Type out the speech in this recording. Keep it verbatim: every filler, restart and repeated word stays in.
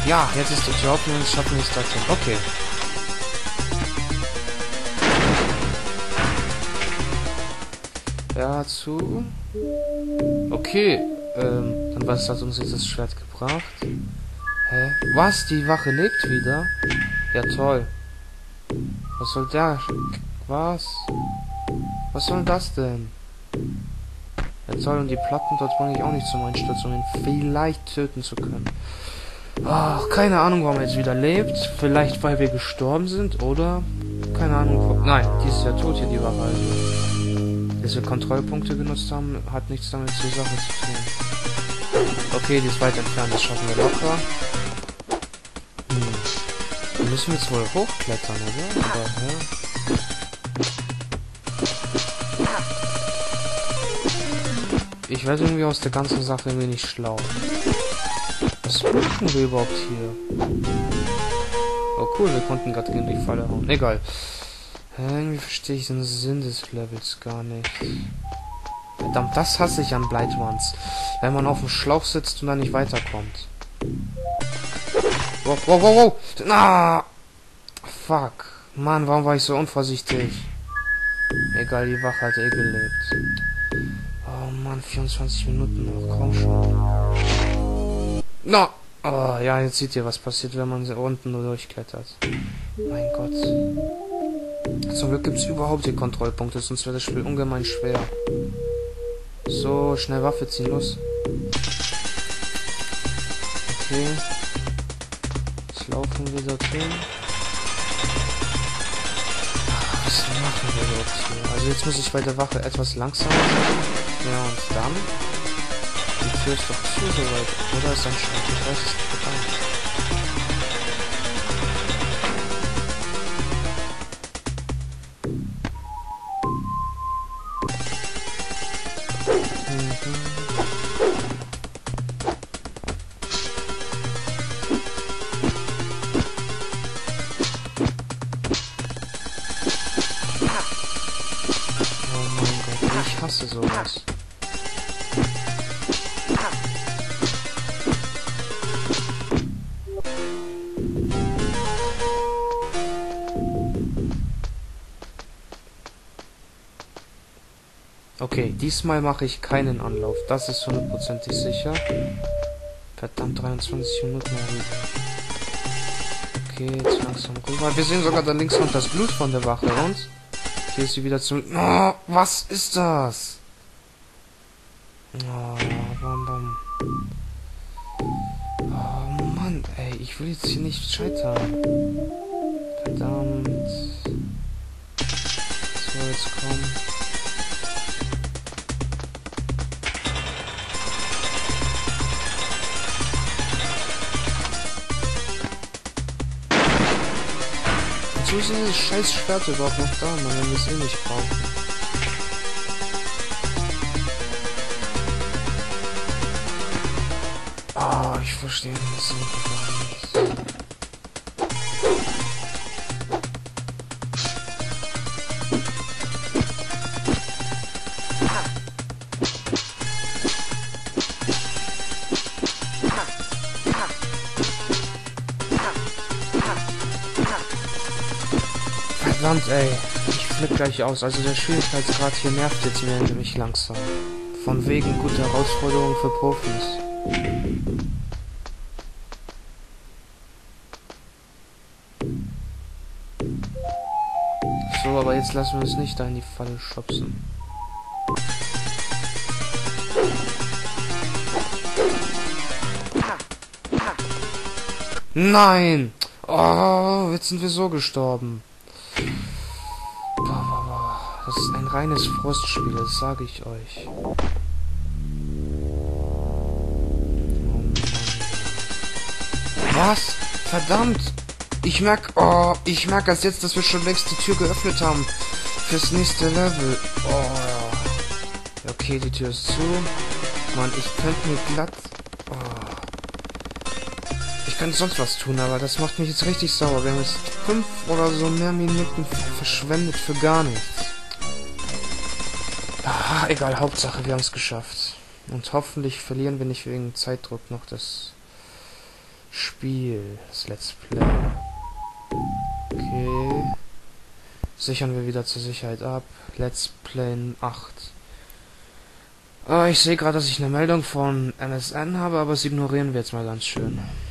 Ja, jetzt ist die Tür offen und schaffen wir es dorthin. Okay. Ja, zu. Okay. Ähm, dann was hat uns jetzt das Schwert gebracht? Hä? Was? Die Wache lebt wieder? Ja, toll. Was soll der? Was? Was soll das denn? Ja, toll, und die Platten dort bringe ich auch nicht zum Einsturz, um ihn vielleicht töten zu können. Ach, keine Ahnung, warum er jetzt wieder lebt. Vielleicht, weil wir gestorben sind, oder? Keine Ahnung. Nein, die ist ja tot hier, die Wache. Also. Dass wir Kontrollpunkte genutzt haben, hat nichts damit zur Sache zu tun. Okay, die ist weit entfernt, das schaffen wir locker. Hm. Da müssen wir jetzt wohl hochklettern, oder? Oder, ja? Ich werde irgendwie aus der ganzen Sache irgendwie nicht schlau. Was machen wir überhaupt hier? Oh cool, wir konnten gerade gegen die Falle hauen. Egal. Irgendwie verstehe ich den Sinn des Levels gar nicht. Verdammt, das hasse ich an Blight Ones. Wenn man auf dem Schlauch sitzt und dann nicht weiterkommt. Wow, wow, wow, wow. Na, fuck. Mann, warum war ich so unvorsichtig? Egal, die Wache hat eh gelebt. Oh Mann, vierundzwanzig Minuten noch, komm schon. Na! Oh, ja, jetzt seht ihr, was passiert, wenn man unten nur durchklettert. Mein Gott. Zum Glück gibt es überhaupt hier Kontrollpunkte, sonst wäre das Spiel ungemein schwer. So, schnell Waffe ziehen, los. Okay. Jetzt laufen wir dorthin. Was machen wir überhaupt hier? Also jetzt muss ich bei der Wache etwas langsamer sein. Ja, und dann? Die Tür ist doch zu, soweit. Oder ist ein Schrank? Ich weiß es nicht genau. Mhm. Oh mein Gott, ich hasse sowas. Okay, diesmal mache ich keinen Anlauf. Das ist hundertprozentig sicher. Verdammt, dreiundzwanzig Minuten rüber. Okay, jetzt langsam rüber. Wir sehen sogar da links noch das Blut von der Wache. Und hier ist sie wieder zum... Oh, was ist das? Oh, bam, bam. Oh Mann, ey, ich will jetzt hier nicht scheitern. Verdammt. So, jetzt komm. Wo ist dieses scheiß Schwert überhaupt noch da, Mann, wenn wir es eh nicht brauchen? Oh, ich verstehe das gar nicht. Verdammt, ey. Ich flipp gleich aus. Also der Schwierigkeitsgrad hier nervt jetzt mir nämlich langsam. Von wegen gute Herausforderungen für Profis. So, aber jetzt lassen wir uns nicht da in die Falle schubsen. Nein! Oh, jetzt sind wir so gestorben. Boah, boah, boah. Das ist ein reines Frustspiel, das sage ich euch. Oh Mann. Was? Verdammt! Ich merk, oh, ich merk erst jetzt, dass wir schon längst die Tür geöffnet haben. Fürs nächste Level. Oh. Okay, die Tür ist zu. Mann, ich könnte mir glatt... Ich könnte sonst was tun, aber das macht mich jetzt richtig sauer. Wir haben jetzt fünf oder so mehr Minuten verschwendet für gar nichts. Ah, egal, Hauptsache, wir haben es geschafft. Und hoffentlich verlieren wir nicht wegen Zeitdruck noch das Spiel. Spiel. Das Let's Play. Okay. Sichern wir wieder zur Sicherheit ab. Let's Play acht. Ah, ich sehe gerade, dass ich eine Meldung von M S N habe, aber das ignorieren wir jetzt mal ganz schön.